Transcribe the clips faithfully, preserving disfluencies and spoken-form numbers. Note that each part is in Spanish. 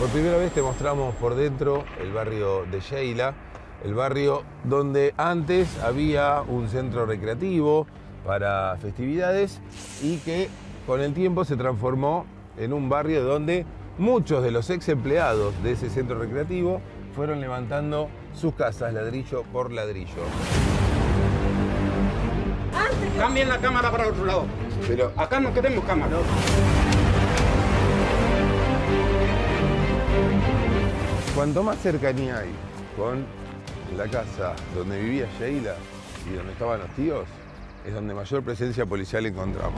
Por primera vez te mostramos por dentro el barrio de Sheila, el barrio donde antes había un centro recreativo para festividades y que con el tiempo se transformó en un barrio donde muchos de los ex empleados de ese centro recreativo fueron levantando sus casas ladrillo por ladrillo. Cambien la cámara para otro lado. Pero acá no queremos cámara. Cuanto más cercanía hay con la casa donde vivía Sheila y donde estaban los tíos, es donde mayor presencia policial encontramos.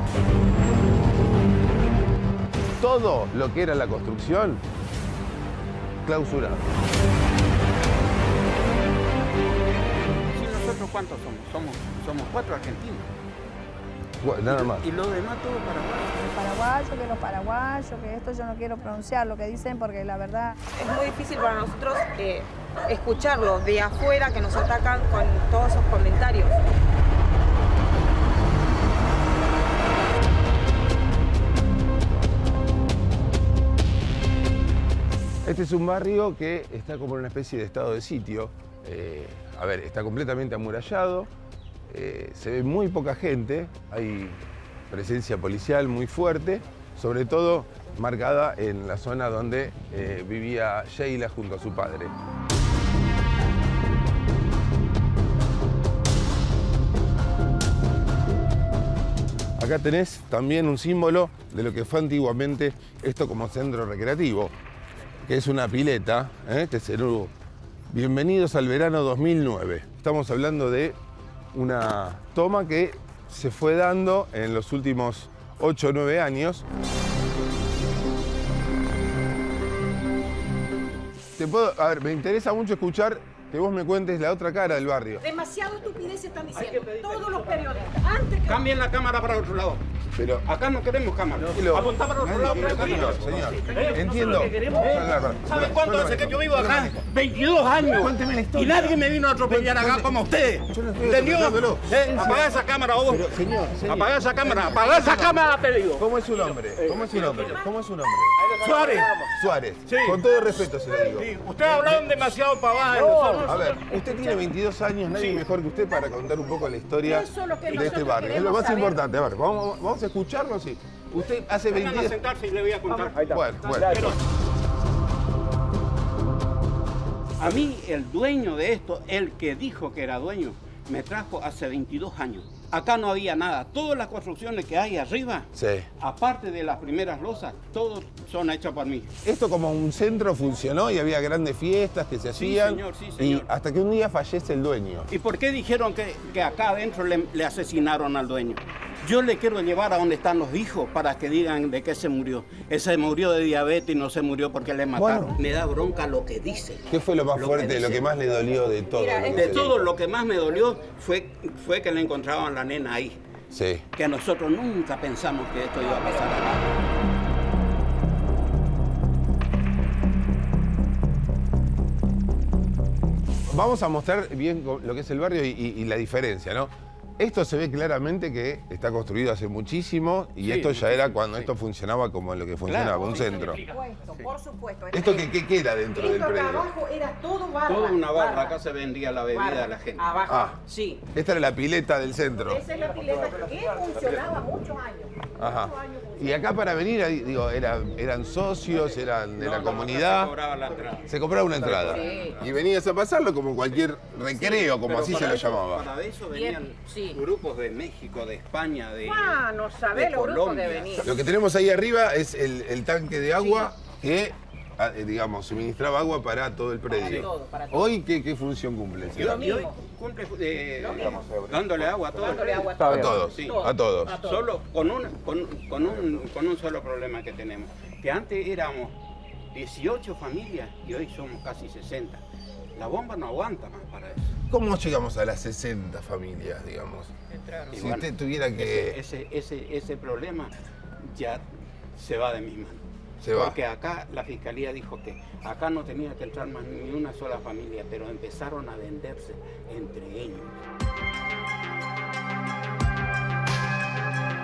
Todo lo que era la construcción, clausurado. ¿Sí, nosotros cuántos somos? Somos, somos cuatro argentinos. Bueno, nada más. Y lo demás todo paraguayo. Paraguayo, que los paraguayos, que esto yo no quiero pronunciar lo que dicen porque la verdad... Es muy difícil para nosotros eh, escucharlos de afuera que nos atacan con todos esos comentarios. Este es un barrio que está como en una especie de estado de sitio. Eh, a ver, está completamente amurallado, eh, se ve muy poca gente, hay presencia policial muy fuerte, sobre todo marcada en la zona donde eh, vivía Sheila junto a su padre. Acá tenés también un símbolo de lo que fue antiguamente esto como centro recreativo, que es una pileta, ¿eh? que es el Bienvenidos al verano dos mil nueve. Estamos hablando de una toma que se fue dando en los últimos ocho o nueve años. Te puedo, a ver, me interesa mucho escuchar que vos me cuentes la otra cara del barrio. Demasiado estupidez están diciendo todos los periodistas. Antes que... Cambien la cámara para otro lado. Pero acá no queremos cámara. Lo, Apuntá para otro lado, tranquilo. Señor, ¿Eh? entiendo. ¿Saben cuánto hace que yo vivo acá? veintidós años. Cuénteme la historia. Y nadie me vino a atropellar acá como usted. Yo no estoy ¿Entendió? atropellándolo. Eh, apagá esa cámara vos. Pero, señor, señor. Apagá esa cámara. Apagá esa cámara, te digo. ¿Cómo es su nombre? ¿Cómo es su nombre? ¿Cómo es su nombre? Suárez. Suárez. Sí. Con todo respeto se lo digo. Sí, usted ha hablado demasiado pavadas de nosotros. A ver, usted tiene veintidós años, nadie Sí. mejor que usted para contar un poco la historia Eso es lo que de este nosotros barrio. Es lo queremos más saber. importante. A ver, vamos, vamos a escucharlo, sí. Usted hace Vengan a veintidós... sentarse y le voy a contar. Bueno, bueno. Pero a mí, el dueño de esto, el que dijo que era dueño, me trajo hace veintidós años. Acá no había nada. Todas las construcciones que hay arriba, Sí. aparte de las primeras losas, todos son hechas por mí. Esto como un centro funcionó y había grandes fiestas que se hacían. señor, sí, Y señor. hasta que un día fallece el dueño. ¿Y por qué dijeron que, que acá adentro le, le asesinaron al dueño? Yo le quiero llevar a donde están los hijos para que digan de qué se murió. Ese murió de diabetes y no se murió porque le mataron. Bueno. Me da bronca lo que dice. ¿Qué fue lo más Lo fuerte, que lo dice. que más le dolió de todo? Mira, lo que De se todo dijo? lo que más me dolió fue, fue que le encontraban la nena ahí. Sí. Que nosotros nunca pensamos que esto iba a pasar acá. Vamos a mostrar bien lo que es el barrio y, y- y la diferencia, ¿no? Esto se ve claramente que está construido hace muchísimo y Sí, esto ya era cuando sí. esto funcionaba como lo que funcionaba, Claro, un sí, centro. Por supuesto, por supuesto. ¿Esto qué, qué queda dentro del Esto acá predio? abajo era todo barra. Toda una barra, barra. acá se vendía la bebida Barra. a la gente. Abajo, Ah. sí. Esta era la pileta del centro. Esa es la pileta que funcionaba muchos años. Ajá. Muchos años Y acá para venir, ahí, digo, era- eran socios, eran de No, la no, comunidad. se cobraba la entrada. Se compraba una entrada. Sí. Y venías a pasarlo como cualquier recreo, como Pero así se para lo eso- llamaba. Para eso venían sí. grupos de México, de España, de, Ah, no sabés de los grupos Colombia. que venían. Lo que tenemos ahí arriba es el, el tanque de agua que, ah, eh, digamos, suministraba agua para todo el predio. todo, para todo. Hoy, ¿qué, qué función cumple? Y hoy- y hoy cumple eh, dándole agua a todos. Dándole agua a A todos, Sí. a todos. A todos. Solo con, una, con, con, un, con un solo problema que tenemos. Que antes éramos dieciocho familias y hoy somos casi sesenta. La bomba no aguanta más para eso. ¿Cómo llegamos a las sesenta familias, digamos? Y Si bueno, usted tuviera que... Ese, ese, ese, ese problema ya se va de mis manos. Se va. Porque acá la fiscalía dijo que acá no tenía que entrar más ni una sola familia, pero empezaron a venderse entre ellos.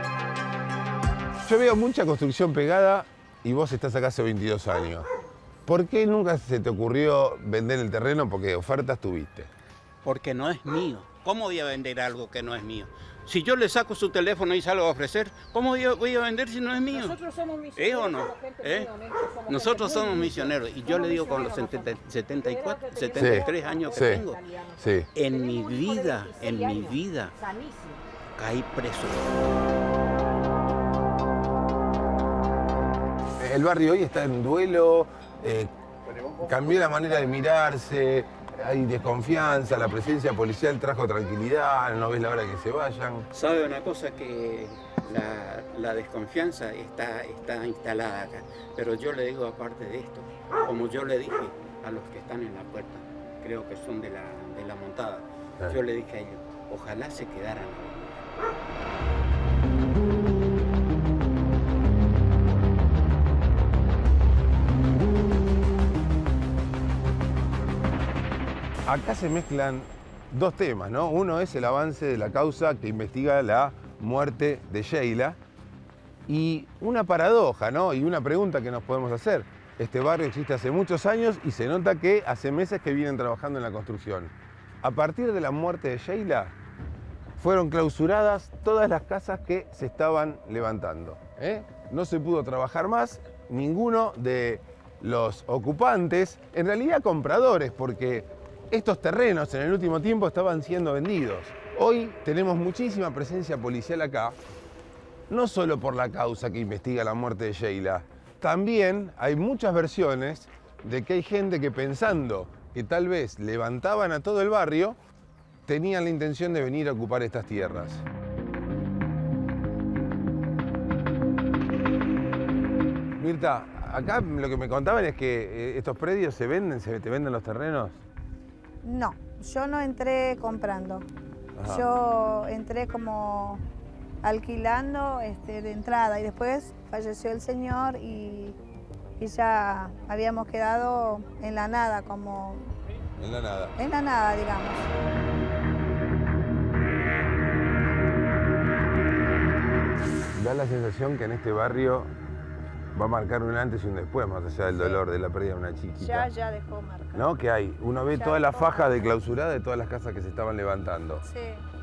Yo veo mucha construcción pegada y vos estás acá hace veintidós años. ¿Por qué nunca se te ocurrió vender el terreno? Porque ofertas tuviste. Porque no es mío. ¿Cómo voy a vender algo que no es mío? Si yo le saco su teléfono y salgo a ofrecer, ¿cómo voy a vender si no es mío? Nosotros somos misioneros. ¿Eh o no? Gente ¿Eh? muy honesta, somos Nosotros gente muy somos humilde. misioneros. Y yo Somos le digo con los misioneros setenta y cuatro, Sí. setenta y tres años que Sí. tengo, Sí. en mi Tenemos un hijo de vida, en mi veintiséis años, vida, sanísimo. caí preso. El barrio hoy está en duelo, eh, cambió la manera de mirarse, hay desconfianza, la presencia policial trajo tranquilidad, no ves la hora que se vayan. ¿Sabe una cosa? Que la, la desconfianza está, está instalada acá. Pero yo le digo aparte de esto, como yo le dije a los que están en la puerta, creo que son de la, de la montada, Ah. yo le dije a ellos, ojalá se quedaran. Acá se mezclan dos temas, ¿no? Uno es el avance de la causa que investiga la muerte de Sheila y una paradoja, ¿no? Y una pregunta que nos podemos hacer. Este barrio existe hace muchos años y se nota que hace meses que vienen trabajando en la construcción. A partir de la muerte de Sheila, fueron clausuradas todas las casas que se estaban levantando, ¿eh? No se pudo trabajar más, ninguno de los ocupantes, en realidad compradores, porque estos terrenos en el último tiempo estaban siendo vendidos. Hoy tenemos muchísima presencia policial acá, no solo por la causa que investiga la muerte de Sheila, también hay muchas versiones de que hay gente que pensando que tal vez levantaban a todo el barrio, tenían la intención de venir a ocupar estas tierras. Mirta, acá lo que me contaban es que eh, estos predios se venden, se te venden los terrenos. No, yo no entré comprando. Ajá. Yo entré como alquilando este, de entrada y después falleció el señor y, y ya habíamos quedado en la nada, como En la nada. en la nada, digamos. Da la sensación que en este barrio va a marcar un antes y un después, más allá del Sí. dolor de la pérdida de una chiquita. Ya, ya dejó marca. ¿No? Que hay. Uno ve Ya toda la dejó faja de marca. clausurada de todas las casas que se estaban levantando. Sí.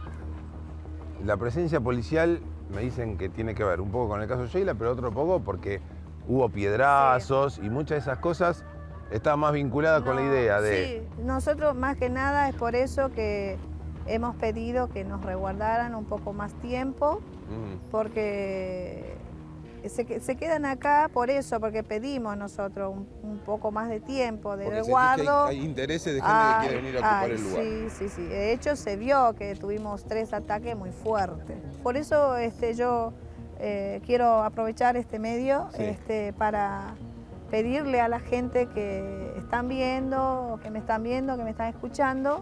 La presencia policial me dicen que tiene que ver un poco con el caso Sheila, pero otro poco porque hubo piedrazos y muchas de esas cosas estaban más vinculadas con la No, idea de... Sí, nosotros más que nada es por eso que hemos pedido que nos resguardaran un poco más tiempo, Mm, porque se, que- se quedan acá por eso, porque pedimos nosotros un, un poco más de tiempo de porque sentís que resguardo. hay, hay intereses de gente Ay, que quiere venir a ocupar ay, el lugar. Sí, sí, sí. De hecho, se vio que tuvimos tres ataques muy fuertes. Por eso este, yo eh, quiero aprovechar este medio Sí. este, para pedirle a la gente que están viendo, que me están viendo, que me están escuchando,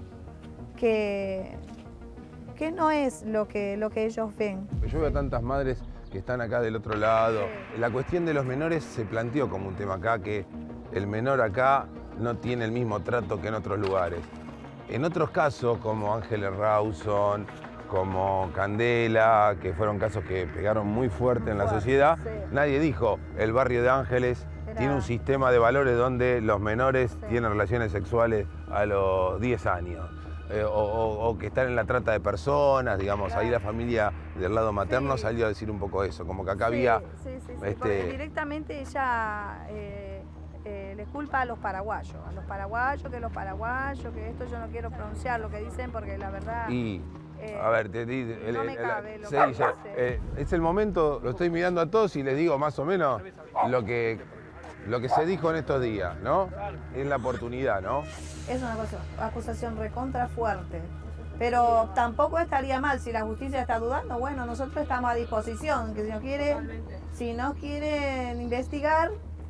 que, que no es lo que, lo que ellos ven. Yo veo tantas madres que están acá del otro lado. Sí. La cuestión de los menores se planteó como un tema acá, que el menor acá no tiene el mismo trato que en otros lugares. En otros casos, como Ángeles Rawson, como Candela, que fueron casos que pegaron muy fuerte en la Fuerte, sociedad, sí. nadie dijo, el barrio de Ángeles Era- tiene un sistema de valores donde los menores Sí. tienen relaciones sexuales a los diez años. Eh, o, o- o que están en la trata de personas, digamos, ahí la familia del lado materno Sí. salió a decir un poco eso, como que acá Sí, había... sí, sí, sí, este- porque directamente ella eh, eh, le culpa a los paraguayos, a los paraguayos, que los paraguayos, que esto yo no quiero pronunciar lo que dicen porque la verdad... Y, eh, a ver, te di- el- no me el- cabe lo se que dice, dice. eh, es el momento, lo estoy mirando a todos y les digo más o menos lo que, lo que se dijo en estos días, ¿no? Es la oportunidad, ¿no? Es una cosa- acusación recontra fuerte. Pero tampoco estaría mal si la justicia está dudando. Bueno, nosotros estamos a disposición. Que si no quieren, si no quieren investigar,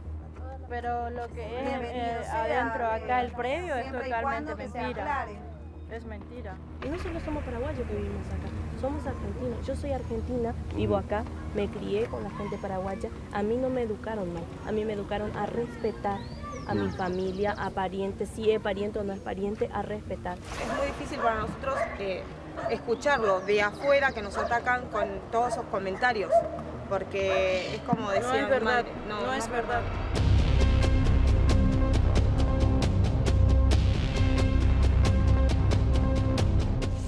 Pero lo que es bienvenido eh, sea, adentro acá eh, el previo es siempre y totalmente cuando que se mentira. aclare. Es mentira. Y no solo somos paraguayos que vivimos acá, somos argentinos. Yo soy argentina, vivo acá, me crié con la gente paraguaya. A mí no me educaron mal, a mí me educaron a respetar a mi familia, a parientes, si es pariente o no es pariente, a respetar. Es muy difícil para nosotros eh, escucharlo de afuera que nos atacan con todos esos comentarios, porque es como decía No es mi verdad, madre, no es verdad.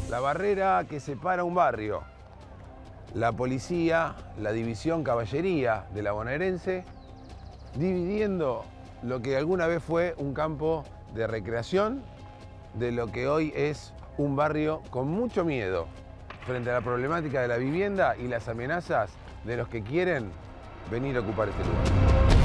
La barrera que separa un barrio. La policía, la división caballería de la bonaerense, dividiendo lo que alguna vez fue un campo de recreación de lo que hoy es un barrio con mucho miedo frente a la problemática de la vivienda y las amenazas de los que quieren venir a ocupar este lugar.